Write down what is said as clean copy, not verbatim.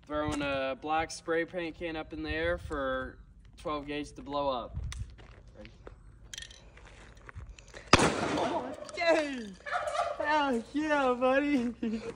throwing a black spray paint can up in the air for 12 gauge to blow up. Ready? Come on. Yay! Heck yeah, buddy!